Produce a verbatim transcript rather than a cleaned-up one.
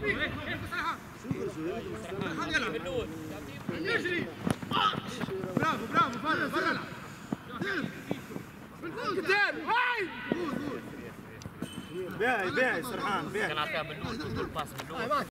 برافو برافو فضل فضل باهي باهي سرحان باهي. كان عطاها باللول باس باللول.